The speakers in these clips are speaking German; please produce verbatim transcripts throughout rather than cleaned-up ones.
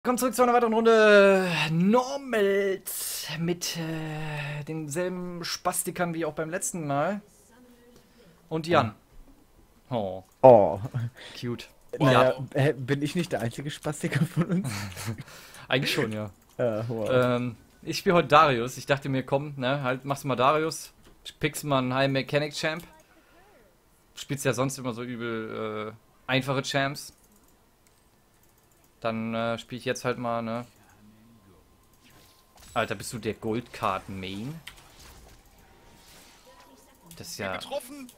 Willkommen zurück zu einer weiteren Runde Normals mit äh, denselben Spastikern wie auch beim letzten Mal. Und Jan. Oh, Oh. cute. Naja, Wow. äh, bin ich nicht der einzige Spastiker von uns? Eigentlich schon, ja. Äh, wow. Ähm, ich spiele heute Darius. Ich dachte mir, komm, ne, halt, machst du mal Darius. Pickst mal einen High Mechanic Champ. Spielst ja sonst immer so übel äh, einfache Champs. Dann äh, spiele ich jetzt halt mal, ne? Alter, bist du der Goldcard-Main? Das ist ja... Getroffen.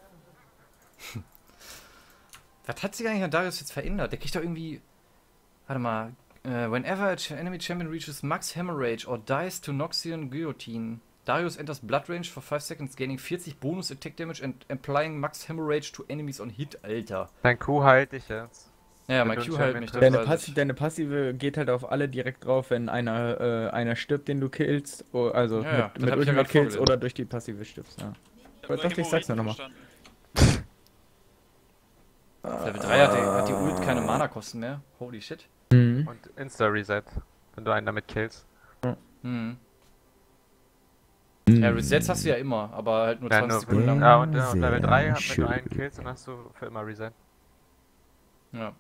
Was hat sich eigentlich an Darius jetzt verändert? Der kriegt doch irgendwie... Warte mal. Uh, whenever a ch enemy champion reaches max hemorrhage or dies to Noxian Guillotine, Darius enters blood range for five seconds, gaining vierzig bonus attack damage and applying max hemorrhage to enemies on hit, Alter. Dein Q heilt dich jetzt. Ja, mein Q heilt mich. das Deine, weiß Passi ich. deine Passive geht halt auf alle direkt drauf, wenn einer, äh, einer stirbt, den du killst. Oh, also Ja, ja, mit, das mit hab ich ja Ultimate grad Kills vorgelesen. oder durch die Passive stirbst, ja. Ich dachte, ich sag's nur nochmal. Level drei hat die, hat die Ult keine Mana-Kosten mehr. Holy shit. Mhm. Und Insta-Reset, wenn du einen damit killst. Hm. Ja, Resets hast du ja immer, aber halt nur Ja, zwanzig nur- Sekunden lang. Ja, und äh, auf Sehr Level drei, wenn schön. du einen killst, dann hast du für immer Reset. Ja.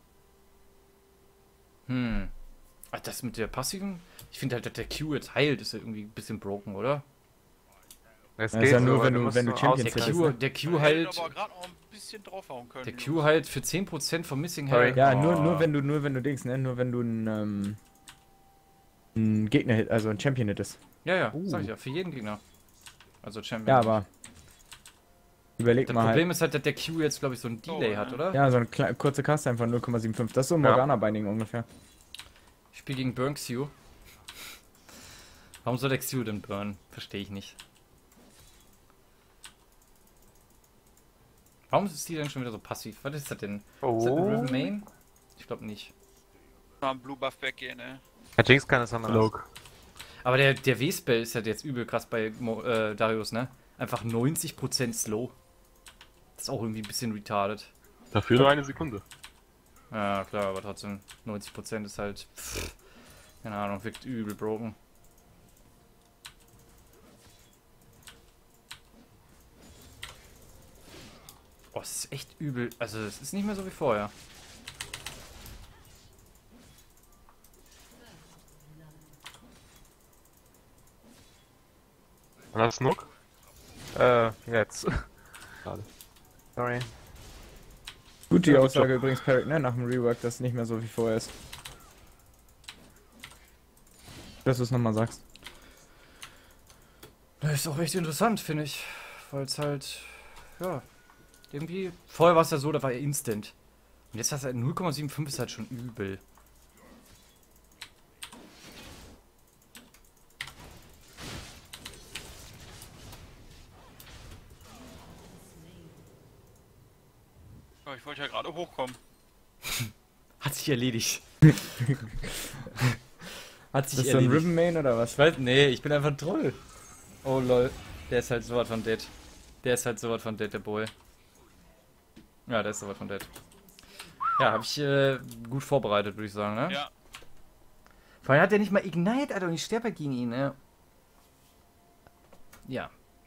Hm. Ach, das mit der passiven? Ich finde halt, dass der Q jetzt heilt, ist ja irgendwie ein bisschen broken, oder? Es Ja, ist ja nur, aber wenn du- musst wenn du so Champions Der Ja, auswählen. Q, ne? der Q Q heilt. aber gerade noch ein bisschen draufhauen können. Der die Q Jungs. heilt für zehn Prozent vom Missing Sorry. Health. Ja, nur, Oh. nur wenn du, nur wenn du Dings, ne? Nur wenn du einen, ähm, einen Gegner hit, also einen Champion hittest. Ja, ja, Uh. sag ich ja, für jeden Gegner. Also Champion. Ja, aber. Überleg Das mal Problem halt. ist halt, dass der Q jetzt, glaube ich, so ein Delay Oh, hat, ja. oder? Ja, so eine kleine, kurze Cast einfach null Komma fünfundsiebzig. Das ist so ein Ja. Morgana-Binding ungefähr. Ich spiele gegen Burn Q. Warum soll der Q denn burn? Verstehe ich nicht. Warum ist die denn schon wieder so passiv? Was ist das denn? Ist das eine Oh. Riven Main? Ich glaube nicht. Mal einen Blue Buff weggehen, ne? Ja, Jinx kann das haben. Aber der, der W-Spell ist halt jetzt übel krass bei Mo äh, Darius, ne? Einfach neunzig Prozent slow. Das ist auch irgendwie ein bisschen retarded. Dafür nur eine Sekunde. Ja, klar, aber trotzdem, neunzig Prozent ist halt, pff, keine Ahnung, wirkt übel broken. Oh, es ist echt übel, also es ist nicht mehr so wie vorher. War das Nook? Äh, jetzt. Schade. Sorry. Gut, die Ja, gut Aussage übrigens, Peric, ne? Nach dem Rework, dass es nicht mehr so wie vorher ist. Dass du es nochmal sagst. Das ist auch echt interessant, finde ich. Weil es halt, ja, irgendwie, vorher war es ja so, da war er instant. Und jetzt hast du halt null Komma fünfundsiebzig ist halt schon übel. Oh, ich wollte ja gerade hochkommen. Hat sich erledigt. Hat sich Ist das so ein erledigt. Ribbon Main oder was? Ich weiß, nee, ich bin einfach ein Troll. Oh lol. Der ist halt sowas von dead. Der ist halt sowas von dead, der Boy. Ja, der ist sowas von dead. Ja, habe ich äh, gut vorbereitet, würde ich sagen, ne? Ja. Vor allem hat der nicht mal Ignite, Alter, und ich sterbe gegen ihn, ne? Ja.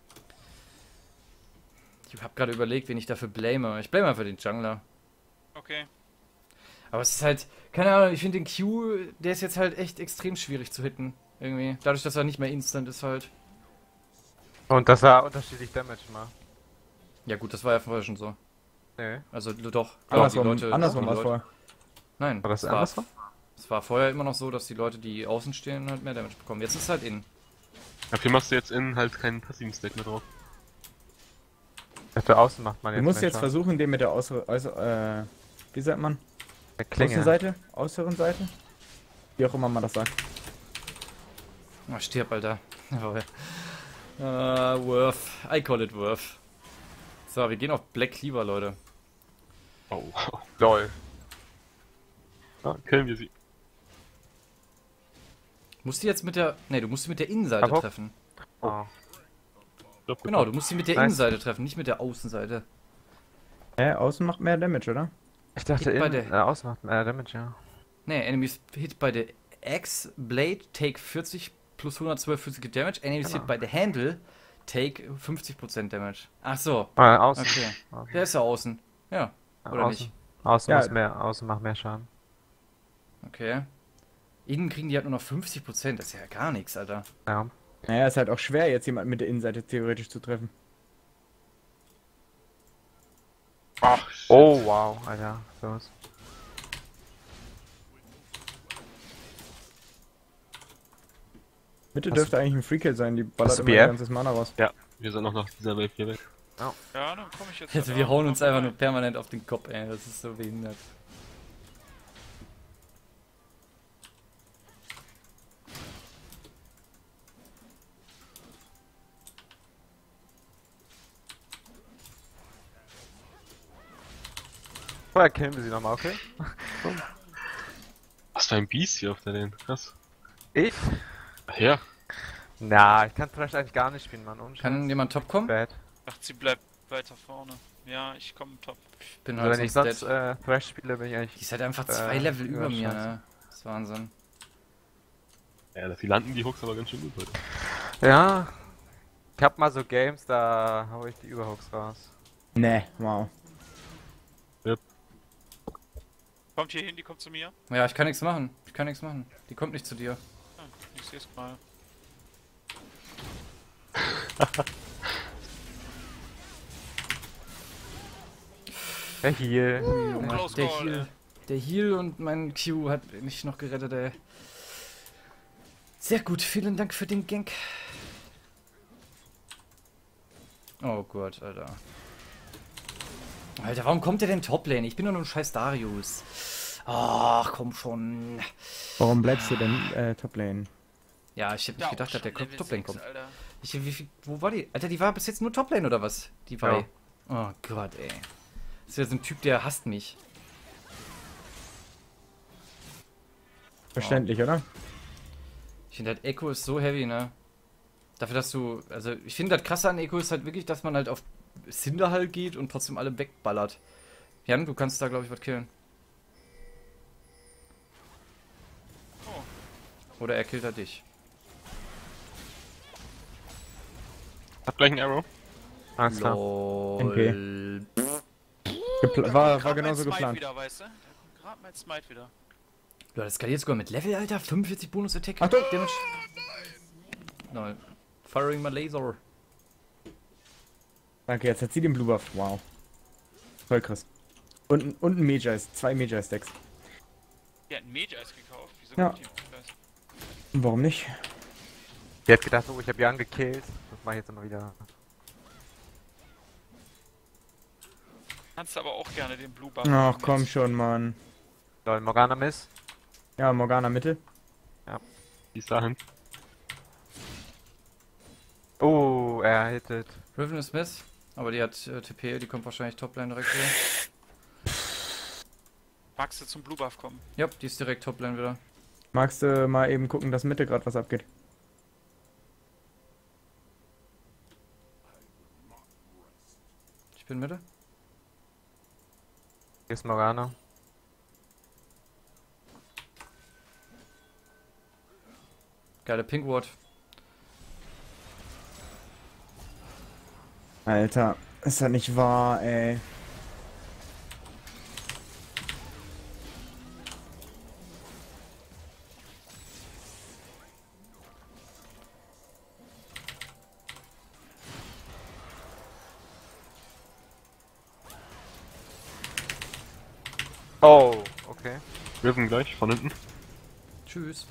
Ich habe gerade überlegt, wen ich dafür blame. Ich blame einfach den Jungler. Okay. Aber es ist halt, keine Ahnung, ich finde den Q, der ist jetzt halt echt extrem schwierig zu hitten. Irgendwie. Dadurch, dass er nicht mehr instant ist halt. Und dass er unterschiedlich Damage macht. Ja gut, das war ja vorher schon so. Nee. Also doch. Andersrum, die Leute, andersrum die war es Leute- vorher. Nein, War das es andersrum? Es war vorher immer noch so, dass die Leute, die außen stehen, halt mehr Damage bekommen. Jetzt ist es halt innen. Dafür machst du jetzt innen halt keinen passiven Stack mehr drauf. Dafür außen macht man Du jetzt musst mehr jetzt Schaden. versuchen, den mit der Außer... Außer äh, wie sagt man? Der Klinge. Außenseite? Äußeren Seite? Wie auch immer man das sagt. Oh, stirb, Alter. Jawohl. Äh, Worth. I call it Worth. So, wir gehen auf Black Cleaver, Leute. Oh, wow. Lol. Ah, killen wir sie. Musst du jetzt mit der... Ne, du musst sie mit der Innenseite Aber- treffen. Oh. Stopp, Genau, du musst sie mit der Nice. Innenseite treffen, nicht mit der Außenseite. Hä, außen macht mehr Damage, oder? Ich dachte, Hit bei innen, der- äh, außen macht mehr Damage, ja. Ne, Enemies hit by the Axe Blade take vierzig plus hundertzwölf Physical Damage. Enemies Genau. hit by the handle take fünfzig Prozent Damage. Ach so, Ah, außen. okay. Okay. Der ist ja außen. Ja, oder außen. nicht? Außen, Ja. muss mehr, außen macht mehr Schaden. Okay. Innen kriegen die halt nur noch fünfzig Prozent. Das ist ja gar nichts, Alter. Ja. Naja, ist halt auch schwer, jetzt jemanden mit der Innenseite theoretisch zu treffen. Ach, shit. Oh, wow, Alter. So ist. Mitte Hast dürfte eigentlich ein Freekill sein, die ballert Hast du immer B ihr F? ganzes Mana raus. Wir sind noch nach dieser Wave hier weg. Ja, dann komme ich jetzt. Also halt wir auch hauen noch uns einfach nur vorbei. permanent auf den Kopf, ey. Das ist so behindert. Vorher killen wir sie nochmal, okay? Was für ein Beast hier auf der Lane. Krass. Ich? Ach ja. Na, ich kann Thrash eigentlich gar nicht spielen, Mann. Unschön. Kann jemand top kommen? Bad. Ach, sie bleibt weiter vorne. Ja, ich komme top. Ich bin Also halt wenn ich sonst sonst dead. äh, Thrash spiele, bin ich Die eigentlich. ist halt einfach äh, zwei Level über mir, überschätzt. ne? Das ist Wahnsinn. Ja, dafür landen die Hooks aber ganz schön gut heute. Ja. Ich hab mal so Games, da hau ich die Überhooks raus. Nee, wow. Kommt hier hin, die kommt zu mir. Ja, ich kann nichts machen. Ich kann nichts machen. Die kommt nicht zu dir. Ah, ich sehe es gerade. Der Heal. Junge, Close der call, Heal. ey. Der Heal und mein Q hat mich noch gerettet, ey. Sehr gut, vielen Dank für den Gank. Oh Gott, Alter. Alter, warum kommt der denn Toplane? Ich bin doch nur ein scheiß Darius. Ach, komm schon. Warum bleibst du denn äh, Toplane? Ja, ich hätte nicht Ja, gedacht, auch dass der schon Level Toplane sechs, kommt. Alter. Ich, wie, viel- wo war die? Alter, die war bis jetzt nur Toplane oder was? Die war. Ja. Oh Gott, ey. Das ist ja so ein Typ, der hasst mich. Verständlich, oder? Ich finde halt, Echo ist so heavy, ne? Dafür, dass du. Also, ich finde das krasse an Echo ist halt wirklich, dass man halt auf Cinderhall geht und trotzdem alle wegballert. Jan, du kannst da, glaube ich, was killen. Oh. Oder er killt er dich. Hab gleich einen Arrow. Alles klar. Lol. Gepla war, war Grad mein genauso Smite geplant. wieder, weißt du? Gerade mein Smite wieder. Ja, das skaliert sogar mit Level, Alter. fünfundvierzig Bonus-Attack. Achtung! Damage. Nein. Firing my laser. Danke, jetzt hat sie den Blue Buff. Wow. Voll krass. Und, ein- und ein Magi, zwei Magi-Stacks. Die hat einen Mage-Eis gekauft. Wieso Ja. kommt die Mage-Eis? Und warum nicht? Die hat gedacht, oh, ich hab Jan gekillt. Das mach ich jetzt immer wieder. Kannst aber auch gerne den Blue Buff. Ach, komm mit- schon, Mann. Lol, Morgana Miss. Ja, Morgana Mitte. Die ist dahin. Oh, er hittet. Riven ist Miss. Aber die hat äh, T P, die kommt wahrscheinlich Toplane direkt wieder. Magst du zum Blue Buff kommen? Ja, die ist direkt Toplane wieder. Magst du mal eben gucken, dass Mitte gerade was abgeht? Ich bin Mitte. Hier ist Morgana. Geile Pink Ward. Alter, ist das nicht wahr, ey. Oh, okay. Riven gleich, von hinten. Tschüss.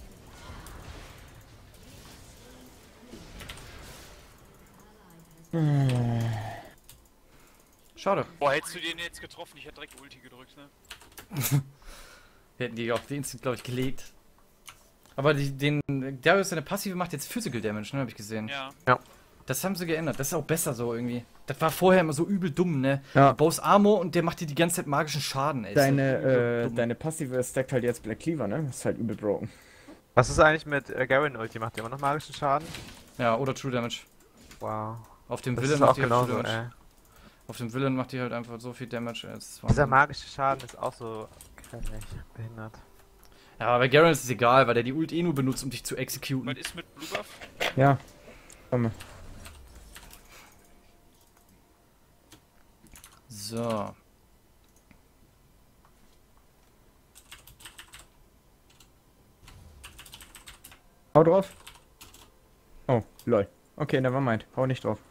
Schade. Boah, hättest du den jetzt getroffen? Ich hätte direkt Ulti gedrückt, ne? Wir hätten die auf den Instant, glaube ich, gelegt. Aber die, den Darius, seine Passive macht jetzt Physical Damage, ne? Hab ich gesehen. Ja. Das haben sie geändert. Das ist auch besser so irgendwie. Das war vorher immer so übel dumm, ne? Ja. Du baust Armor und der macht dir die ganze Zeit magischen Schaden, ey. Ist Deine, halt übel äh, dumm. deine Passive stackt halt jetzt Black Cleaver, ne? Das ist halt übel broken. Was ist eigentlich mit äh, Garen Ulti? Macht der immer noch magischen Schaden? Ja, oder True Damage. Wow. Auf dem Das Villain ist auch macht die halt True genauso, Damage. ey. Auf dem Villain macht die halt einfach so viel Damage. Ey. Das ist Dieser Wahnsinn. magische Schaden ist auch so kräftig behindert. Ja, aber bei Garen ist es egal, weil der die Ult eh nur benutzt, um dich zu executen. Was ist mit Blue Buff? Ja. Komm. So. Hau drauf. Oh, lol. Okay, nevermind. Hau nicht drauf.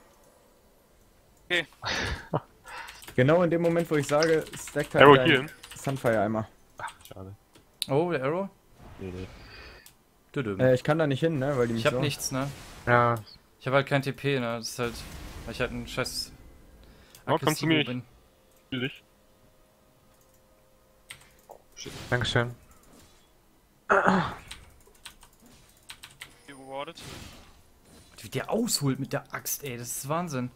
Okay. Genau in dem Moment, wo ich sage, stackt halt Arrow dein healen. Sunfire-Eimer. Ach, schade. Oh, der Arrow? Nee, nee. Düdüm. Äh, ich kann da nicht hin, ne? Weil die mich Ich hab so... nichts, ne? Ja, Ich hab halt kein T P, ne? Das ist halt. Weil ich halt ein scheiß. Oh, komm zu mir, ich- bin. Spiel dich. Shit. Dankeschön. Rewarded. Wie der ausholt mit der Axt, ey, das ist Wahnsinn.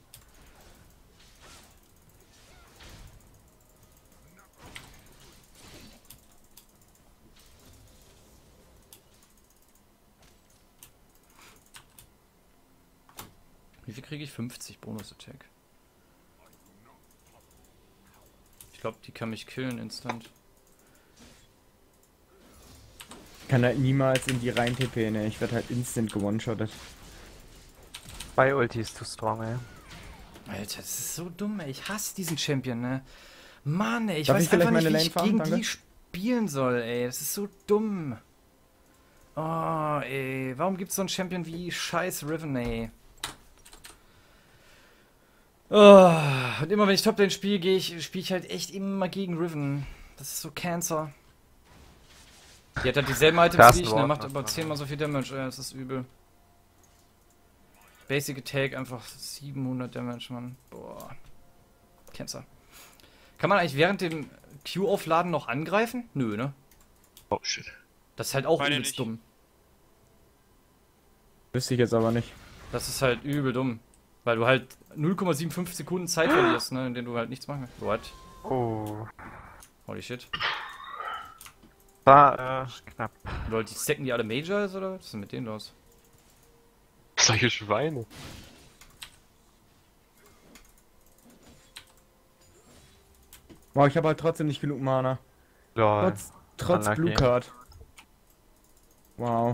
Wie viel kriege ich? fünfzig Bonus-Attack. Ich glaube, die kann mich killen instant. Ich kann halt niemals in die rein T P, ne? Ich werde halt instant gewone-shottet. Bei Ulti ist too strong, ey. Alter, das ist so dumm, ey. Ich hasse diesen Champion, ne? Mann, ey, ich Darf weiß ich vielleicht einfach nicht, meine wie Lane ich farmen? gegen Danke. die spielen soll, ey. Das ist so dumm. Oh, ey. Warum gibt's so einen Champion wie scheiß Riven, ey? Oh, und immer wenn ich Top-Lane spiele, gehe ich, spiele ich halt echt immer gegen Riven. Das ist so Cancer. Die hat halt dieselben Da Items ist wie ein ich, ne? Ward, Macht ne? aber zehnmal so viel Damage, ey. Das ist übel. Basic Attack einfach siebenhundert Damage, Mann. Boah. Cancer. Kann man eigentlich während dem Q-Aufladen noch angreifen? Nö, ne? Oh, shit. Das ist halt auch Meine übelst nicht. dumm. Wüsste ich jetzt aber nicht. Das ist halt übel dumm. Weil du halt null Komma fünfundsiebzig Sekunden Zeit verlierst, ne? In denen du halt nichts machen kannst. What? Oh. Holy shit. War, äh, knapp. Leute, die stacken die alle Majors oder? Was ist denn mit denen los? Solche Schweine. Boah, ich habe halt trotzdem nicht genug Mana. Lol. Trotz, trotz Unlucky. Blue Card. Wow.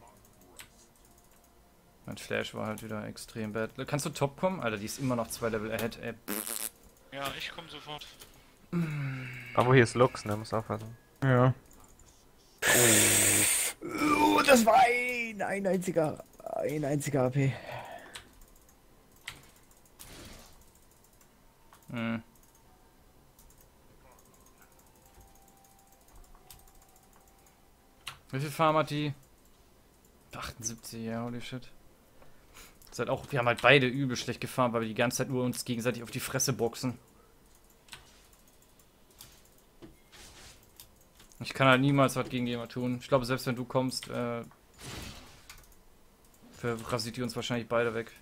Mein Flash war halt wieder extrem bad. Kannst du top kommen? Alter, die ist immer noch zwei Level ahead, ey. Ja, ich komme sofort. Aber hier ist Lux, ne? Muss aufpassen. Ja. Oh, das war ein, ein einziger, ein einziger A P. Hm. Wie viel Farm hat die? achtundsiebzig, ja, holy shit. Das ist halt auch, wir haben halt beide übel schlecht gefahren, weil wir die ganze Zeit nur uns gegenseitig auf die Fresse boxen. Ich kann halt niemals was gegen jemanden tun. Ich glaube, selbst wenn du kommst, äh, rasiert die uns wahrscheinlich beide weg.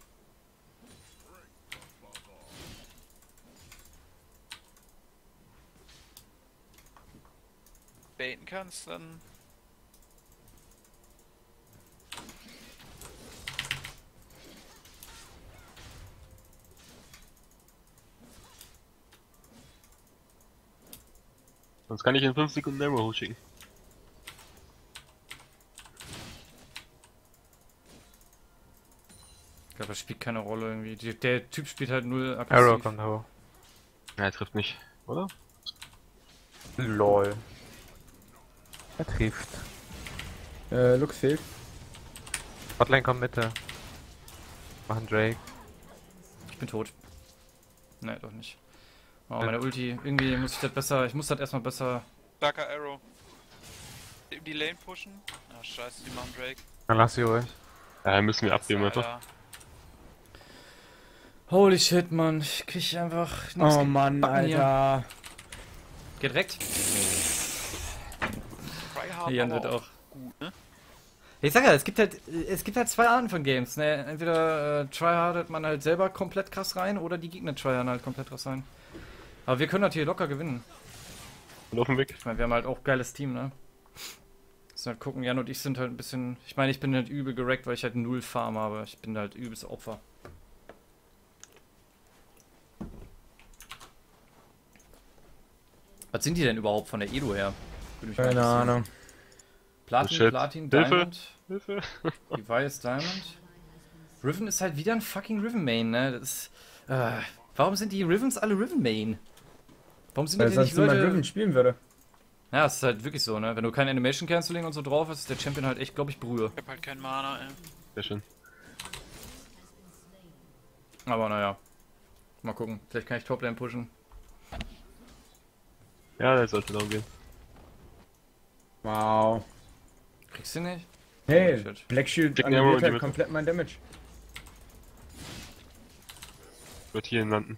Baiten kannst, dann. Sonst kann ich in fünf Sekunden Arrow hochschicken. Ich glaube, das spielt keine Rolle irgendwie. Die, der Typ spielt halt null aggressiv. Arrow kommt hoch. Ja, er trifft nicht, oder? Lol. Er trifft. Äh, Lux fehlt. Botlane kommt Mitte. Machen Drake. Ich bin tot. Ne, doch nicht. Oh, meine Ulti. Irgendwie muss ich das besser. Ich muss das erstmal besser. Starker Arrow. Die Lane pushen. Ah, scheiße, die machen Drake. Dann lass sie ruhig. Ja, müssen wir abgeben einfach. Alter. Holy shit, Mann. Ich krieg einfach nichts Oh Mann, gebacken hier. Alter. Geht direkt. Tryhard Hier aber wird auch. gut, ne? Ich sag ja, es gibt halt, es gibt halt zwei Arten von Games, ne? Entweder äh, tryhardet man halt selber komplett krass rein oder die Gegner tryharden halt komplett krass rein. Aber wir können halt hier locker gewinnen. Und auf dem Weg. Ich meine, wir haben halt auch geiles Team, ne? Müssen halt gucken, Jan und ich sind halt ein bisschen. Ich meine, ich bin halt übel gerackt, weil ich halt null Farm habe. Ich bin halt übelst Opfer. Was sind die denn überhaupt von der Edo her? Würde mich mal Keine interessieren. Ahnung. Platin, Shit. Platin, Hilfe. Diamond. Hilfe. Device, Diamond. Riven ist halt wieder ein fucking Riven Main, ne? Das ist, äh, warum sind die Rivens alle Riven Main? Warum sind Weil die sonst nicht Leute... niemand Riven spielen würde. Ja, es ist halt wirklich so, ne? Wenn du kein Animation Canceling und so drauf hast, ist der Champion halt echt, glaube ich, Brühe. Ich hab halt keinen Mana, ey. Sehr schön. Aber naja. Mal gucken. Vielleicht kann ich Toplane pushen. Ja, der sollte down gehen. Wow. Kriegst du nicht? Hey, Oh, shit. Black Shield Chicken Arrow in annulliert die halt Mitte. komplett mein Damage. Wird hier landen.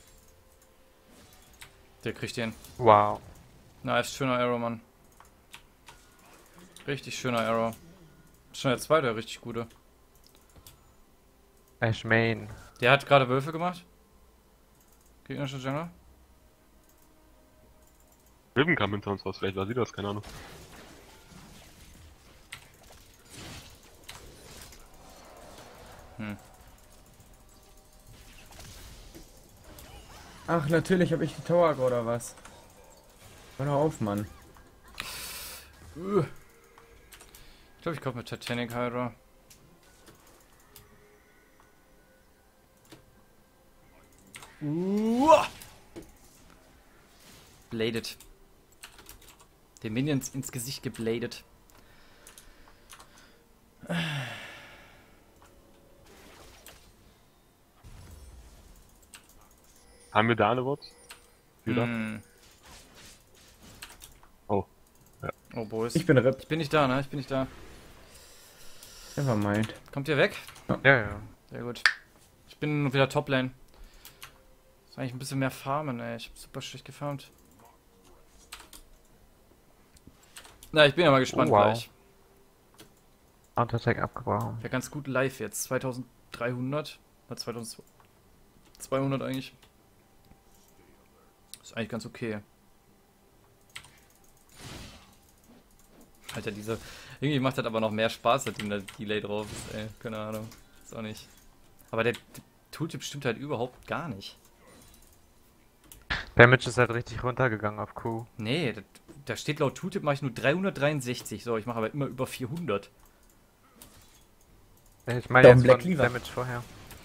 Der kriegt den. Wow. Nice, schöner Arrow, Mann. Richtig schöner Arrow. Schon der zweite, richtig gute. Ash Main. Der hat gerade Wölfe gemacht. Gegnerischer Jungle. Riven kam hinter uns raus, vielleicht war sie das, keine Ahnung. Hm. Ach, natürlich habe ich die Tower oder was? Hör doch auf, Mann. Uh. Ich glaube, ich komme mit Titanic Hydra. Uh. Bladed. Den Minions ins Gesicht gebladet. Haben wir da eine Wort? Wieder? Hm. Oh. Ja. Oh, Boys. Ich bin R I P. Ich bin nicht da, ne? Ich bin nicht da. Nevermind. Kommt ihr weg? Ja, ja. Sehr gut. Ich bin wieder Toplane. Ist eigentlich ein bisschen mehr farmen, ey. Ich hab super schlecht gefarmt. Na, ich bin ja mal gespannt Oh, wow. gleich. Counter-Attack abgebrochen. Ja, ganz gut live jetzt. zweitausenddreihundert. Oder zweitausendzweihundert eigentlich. Ist eigentlich ganz okay. Alter, diese... Irgendwie macht das aber noch mehr Spaß, seitdem da Delay drauf ist, ey. Keine Ahnung. Ist auch nicht... Aber der, der Tooltip stimmt halt überhaupt gar nicht. Damage ist halt richtig runtergegangen auf Q. Nee, da, da steht laut Tooltip mache ich nur dreihundertdreiundsechzig. So, ich mache aber immer über vierhundert. Ich meine Doch, jetzt Black von Cleaver. Damage vorher.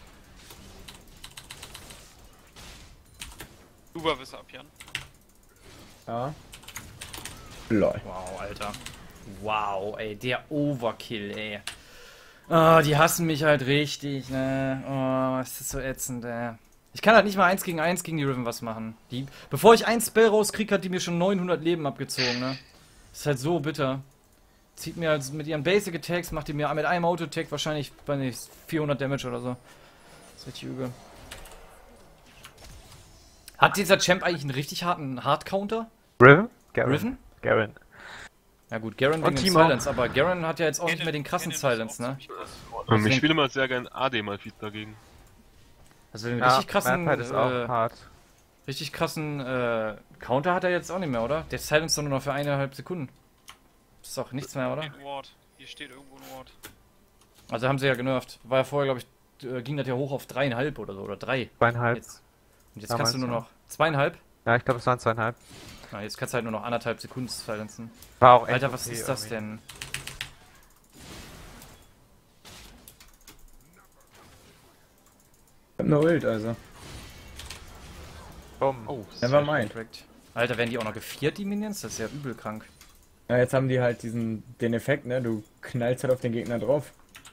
Uber wirst du ab, Jan. Ja. Lol. Wow, Alter. Wow, ey, der Overkill, ey. Ah, die hassen mich halt richtig, ne? Oh, ist das so ätzend, ey. Ich kann halt nicht mal eins gegen eins gegen die Riven was machen. Die, bevor ich ein Spell rauskrieg, hat die mir schon neunhundert Leben abgezogen, ne? Ist halt so bitter. Zieht mir halt mit ihren Basic Attacks, macht die mir mit einem Auto-Attack wahrscheinlich bei nicht vierhundert Damage oder so. Das ist richtig übel. Hat dieser Champ eigentlich einen richtig harten Hard-Counter? Riven? Garen. Riven? Garen. Ja gut, Garen Und wegen dem Timo. Silence, aber Garen hat ja jetzt auch nicht mehr den krassen Silence, ne? Ähm, ich spiele mal sehr gern A D mal Feed dagegen. Also den Ja, richtig krassen, Malphite ist auch äh, hart. richtig krassen äh, Counter hat er jetzt auch nicht mehr, oder? Der Silence doch nur noch für eineinhalb Sekunden. Das ist doch nichts mehr, oder? Steht ein Ward. Hier steht irgendwo ein Ward. Also haben sie ja genervt. War ja vorher, glaube ich, äh, ging das ja hoch auf dreieinhalb oder so, oder drei. Zweieinhalb. Jetzt. Und jetzt Damals, kannst du nur ja. noch zweieinhalb. Ja, ich glaube, es waren zweieinhalb. Na, jetzt kannst du halt nur noch anderthalb Sekunden silencen. War auch echt Alter, was okay ist das irgendwie. denn? Ich hab ne Ult, also. Bumm. Oh, Nevermind. Direkt. Alter, werden die auch noch geviert, die Minions? Das ist ja übel krank. Ja, jetzt haben die halt diesen, den Effekt, ne? Du knallst halt auf den Gegner drauf.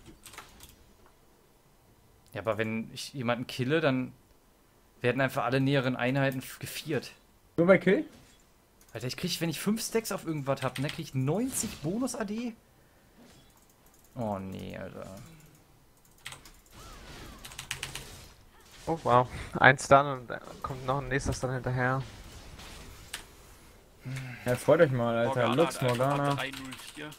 Ja, aber wenn ich jemanden kille, dann werden einfach alle näheren Einheiten f- geviert. Nur bei Kill? Alter, ich krieg, wenn ich fünf Stacks auf irgendwas hab, ne, krieg ich neunzig Bonus A D? Oh nee, Alter. Oh, wow. Ein Stun und dann kommt noch ein nächster Stun hinterher. Ja, freut euch mal, Alter. Morgana Lux, hat einfach mal Morgana. drei null vier.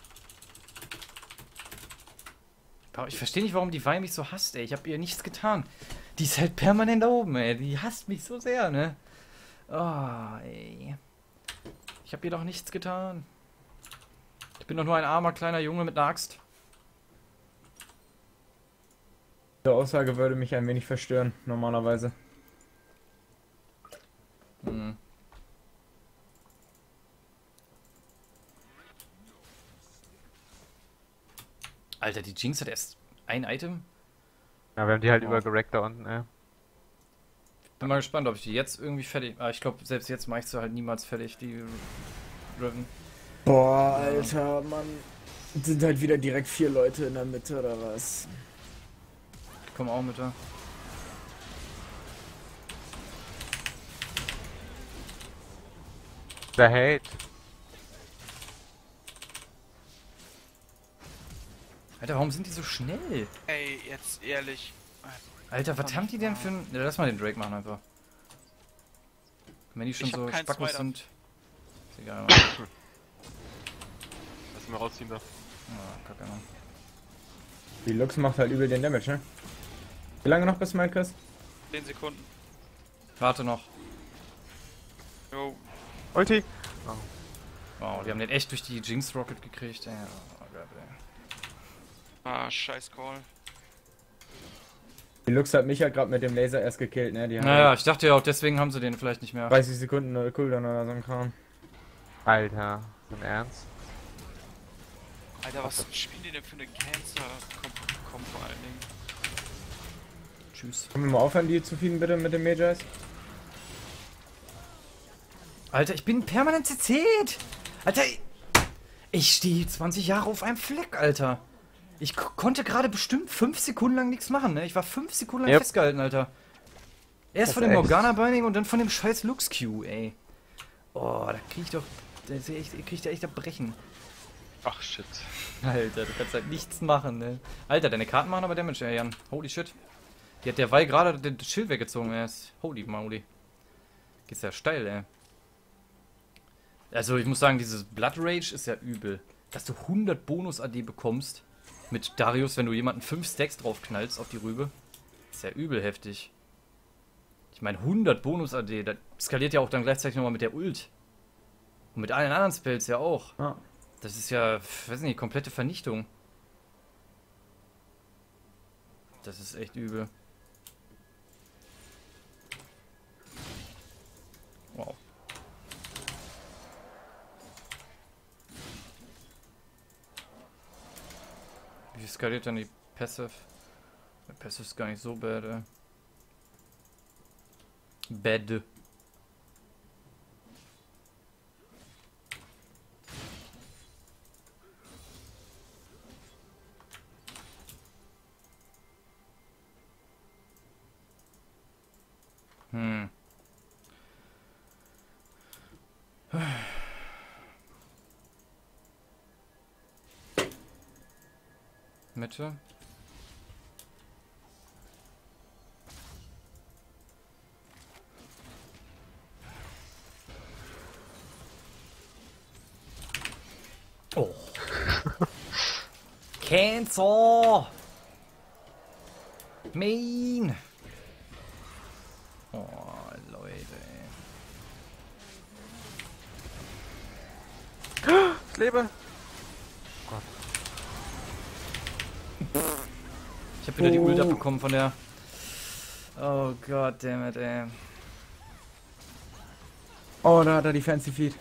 Aber ich verstehe nicht, warum die Vi mich so hasst, ey. Ich habe ihr nichts getan. Die ist halt permanent da oben, ey. Die hasst mich so sehr, ne? Oh, ey. Ich habe ihr doch nichts getan. Ich bin doch nur ein armer kleiner Junge mit einer Axt. Diese Aussage würde mich ein wenig verstören, normalerweise. Hm. Alter, die Jinx hat erst ein Item. Ja, wir haben die halt Oh. übergerackt da unten, ey. Bin mal gespannt, ob ich die jetzt irgendwie fertig... Ah, ich glaube, selbst jetzt mache ich sie halt niemals fertig, die Riven. Boah, Alter, Mann. Sind halt wieder direkt vier Leute in der Mitte, oder was? Ich komme auch mit da. Der Hate. Alter, warum sind die so schnell? Ey, jetzt ehrlich. Alter, was haben die denn für ein... Ja, lass mal den Drake machen einfach. Wenn die schon Ich hab so keinen Spackos Smiter. sind... Ist egal, Mann. Lass ihn mal rausziehen da. Oh, kacke, Mann. Die Lux macht halt übel den Damage, ne? Wie lange noch bis Mike Chris? zehn Sekunden. Warte noch. Jo. Ulti. Wow, die haben den echt durch die Jinx Rocket gekriegt, ey. Oh Gott, ey. Ah, scheiß Call. Die Lux hat mich halt gerade mit dem Laser erst gekillt, ne? Die haben Naja, ich dachte ja auch, deswegen haben sie den vielleicht nicht mehr. dreißig Sekunden oder Cooldown oder so ein Kram. Alter, im Ernst? Alter, was spielen die denn für eine Cancer-Komp vor allen Dingen? Tschüss. Können wir mal aufhören, die zu feeden bitte mit dem Majors? Alter, ich bin permanent C C'd! Alter, ich- ich stehe zwanzig Jahre auf einem Fleck, Alter. Ich k- konnte gerade bestimmt fünf Sekunden lang nichts machen, ne? Ich war fünf Sekunden lang Yep. festgehalten, Alter. Erst Das von ist dem echt- Morgana-Binding und dann von dem scheiß Lux-Q, ey. Oh, da krieg ich doch... Da ist ja echt, krieg ich da echt Erbrechen. Ach shit. Alter, du kannst halt nichts machen, ne? Alter, deine Karten machen aber Damage, ey, Jan. Holy shit. Die hat derweil gerade den Schild weggezogen, ey. Holy moly. Geht's ja steil, ey. Also, ich muss sagen, dieses Blood Rage ist ja übel. Dass du hundert Bonus-A D bekommst mit Darius, wenn du jemanden fünf Stacks drauf knallst auf die Rübe. Ist ja übel heftig. Ich meine, hundert Bonus-A D, das skaliert ja auch dann gleichzeitig nochmal mit der Ult. Und mit allen anderen Spells ja auch. Ja. Das ist ja, weiß nicht, komplette Vernichtung. Das ist echt übel. Wow. Wie skaliert dann die Passive? Der Passive ist gar nicht so bad, ey. Bad. Hm. Mitte. Oh. Cancel! Mean! Oh, Leute, ey. Ich lebe. Ich hab wieder die Oh. Ult abbekommen von der... Oh Gott, dammit, ey. Oh, da hat er die Fancy Feed.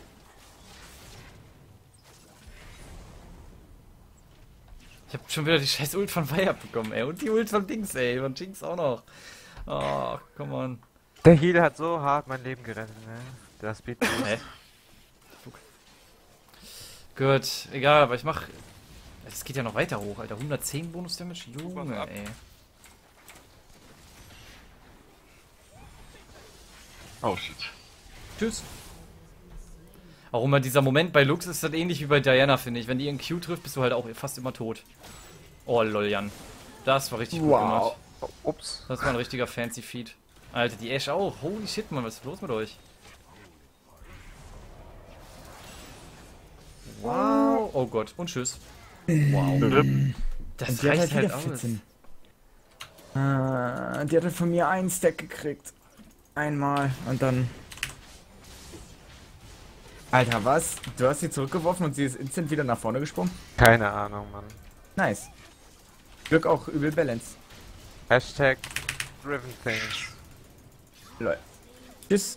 Ich hab schon wieder die scheiß Ult von Fire abbekommen, ey. Und die Ult von Dings, ey. Und Jinx auch noch. Oh, come on. Der Heal hat so hart mein Leben gerettet, ne? Der Speed. Hä? Gut, egal, aber ich mach... Es geht ja noch weiter hoch, Alter. hundertzehn Bonus-Damage? Junge, ey. Oh shit. Tschüss. Auch immer dieser Moment bei Lux ist dann ähnlich wie bei Diana, finde ich. Wenn die ihren Q trifft, bist du halt auch fast immer tot. Oh, lol, Jan. Das war richtig gut gemacht. Oh, ups. Das war ein richtiger fancy Feed. Alter, die Ashe auch. Holy shit, Mann, was ist los mit euch? Wow. Oh Gott, und tschüss. Wow. Das Und die hat reicht halt halt wieder aus. vierzehn. Äh, die hatte von mir einen Stack gekriegt. Einmal. Und dann... Alter, was? Du hast sie zurückgeworfen und sie ist instant wieder nach vorne gesprungen? Keine Ahnung, Mann. Nice. Glück auch übel balanced. Hashtag Driven Things. Lol. Tschüss.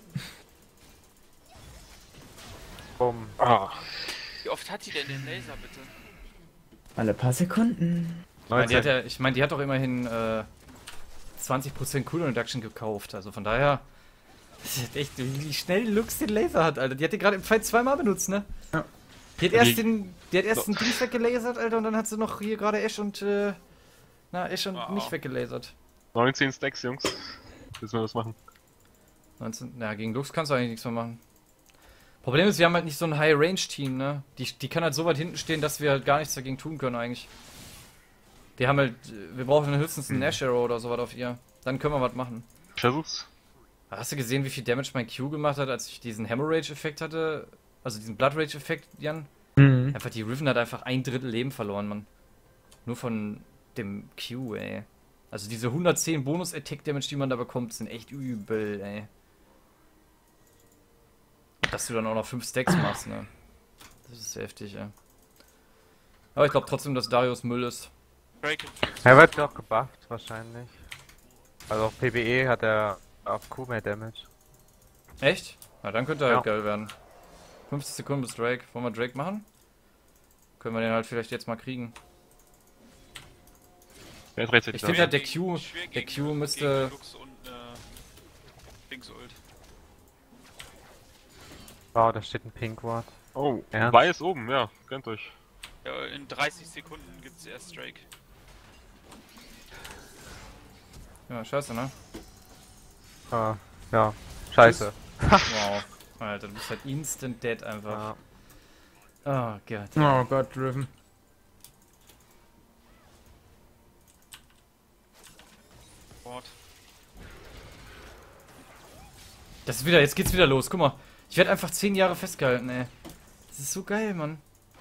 Bumm. Ah. Wie oft hat die denn den Laser, bitte? Alle paar Sekunden. Ich meine, die hat ja, ich mein, die hat doch immerhin äh, zwanzig Prozent Cooldown Reduction gekauft. Also von daher. Das ist echt, wie schnell Lux den Laser hat, Alter. Die hat den gerade im Fight zweimal benutzt, ne? Ja. Die hat Die- erst den. Die hat erst den Dings weggelasert, Alter, und dann hat sie noch hier gerade Ash und äh, na, Ash und Wow. nicht weggelasert. neunzehn Stacks, Jungs. Müssen wir was machen. neunzehn, na, gegen Lux kannst du eigentlich nichts mehr machen. Problem ist, wir haben halt nicht so ein High-Range-Team, ne? Die, die kann halt so weit hinten stehen, dass wir halt gar nichts dagegen tun können, eigentlich. Die haben halt, wir brauchen höchstens einen Nash Arrow oder sowas auf ihr. Dann können wir was machen. Ich versuch's. Hast du gesehen, wie viel Damage mein Q gemacht hat, als ich diesen Hemorrhage-Effekt hatte? Also diesen Blood Rage-Effekt, Jan? Mhm. Einfach, die Riven hat einfach ein Drittel Leben verloren, Mann. Nur von dem Q, ey. Also diese hundertzehn Bonus-Attack-Damage, die man da bekommt, sind echt übel, ey. Dass du dann auch noch fünf Stacks machst, ne? Das ist heftig, ey. Aber ich glaube trotzdem, dass Darius Müll ist. Drake Infuse. Er wird doch gebufft, wahrscheinlich. Also auf P B E hat er auf Q mehr Damage. Echt? Na, dann könnte er halt Ja. geil werden. fünfzig Sekunden bis Drake. Wollen wir Drake machen? Können wir den halt vielleicht jetzt mal kriegen. Wer ist rechtzeitig Ich da? finde halt, der Gegen- Q, schwer der gegen- Q müsste... gegen Lux und, äh, Dings Ult. Wow, da steht ein Pink Ward. Oh, Ernst? Weiß oben, ja. Gönnt euch. Ja, in dreißig Sekunden gibt's erst Drake. Ja, scheiße, ne? Ah, ja. Scheiße. Wow. Alter, du bist halt instant dead einfach. Ja. Oh Gott. Oh Gott, Driven. Ward. Das ist wieder, jetzt geht's wieder los. Guck mal. Ich werde einfach zehn Jahre festgehalten, ey. Das ist so geil, Mann.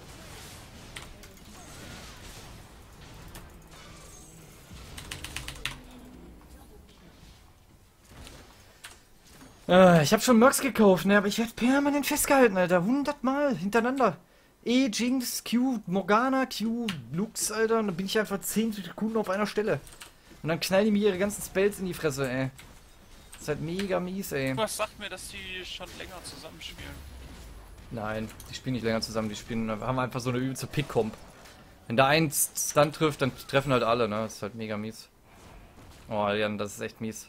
Äh, ich habe schon Mercs gekauft, ne, aber ich werde permanent festgehalten, Alter. Hundertmal hintereinander. E, Jinx, Q, Morgana, Q, Lux, Alter. Und dann bin ich einfach zehn Sekunden auf einer Stelle. Und dann knallen die mir ihre ganzen Spells in die Fresse, ey. Das ist halt mega mies, ey. Was sagt mir, dass die schon länger zusammenspielen? Nein, die spielen nicht länger zusammen, die spielen, haben einfach so eine übelste Pick-Comp. Wenn da ein Stun trifft, dann treffen halt alle, ne? Das ist halt mega mies. Oh, Jan, das ist echt mies.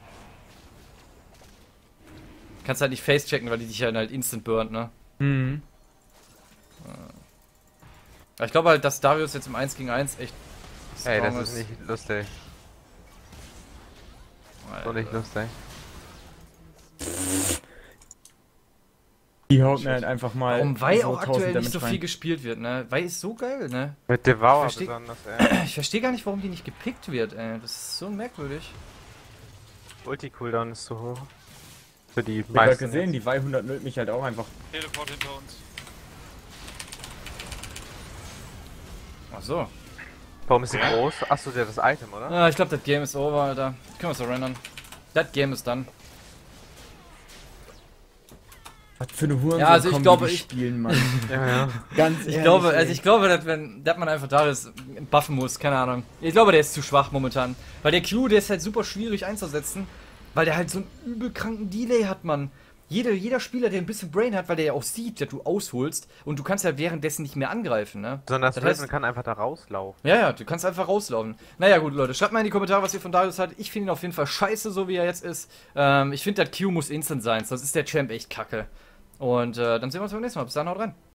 Kannst halt nicht face-checken, weil die dich halt instant burnt, ne? Mhm. Aber ich glaube halt, dass Darius jetzt im eins gegen eins echt Ey, strong das ist nicht lustig. So Alter. nicht lustig. Die haut mir halt einfach mal. Warum Wei so auch tausend aktuell nicht so Damage viel rein. gespielt wird, ne? Wei ist so geil, ne? Mit Devour Versteh- besonders, ey. Ich verstehe gar nicht, warum die nicht gepickt wird, ey. Das ist so merkwürdig. Ulti-Cooldown ist zu hoch. Für die Ich hab grad meisten. gesehen, jetzt. die Wei hundert nullt mich halt auch einfach. Teleport hinter uns. Ach so. Warum ist sie groß? Achso, der hat das Item, oder? Ah, ich glaube, das Game ist over, Alter. Können wir surrendern. Das Game ist dann. Was für eine Hurensohn Ja, also ich kommen glaube, die ich- spielen, Mann. Ja, ja. Ganz Ich ehrlich, glaube, ey. also ich glaube, dass, wenn, dass man einfach Darius buffen muss, keine Ahnung. Ich glaube, der ist zu schwach momentan. Weil der Q, der ist halt super schwierig einzusetzen, weil der halt so einen übelkranken Delay hat, Mann. Jeder, jeder Spieler, der ein bisschen Brain hat, weil der ja auch sieht, dass du ausholst und du kannst ja währenddessen nicht mehr angreifen, ne? Besonders Das Riven heißt- kann einfach da rauslaufen. Ja, ja, du kannst einfach rauslaufen. Naja, gut, Leute, schreibt mal in die Kommentare, was ihr von Darius haltet. Ich finde ihn auf jeden Fall scheiße, so wie er jetzt ist. Ähm, ich finde, das Q muss instant sein, sonst ist der Champ echt kacke. Und äh, dann sehen wir uns beim nächsten Mal. Bis dann, haut rein.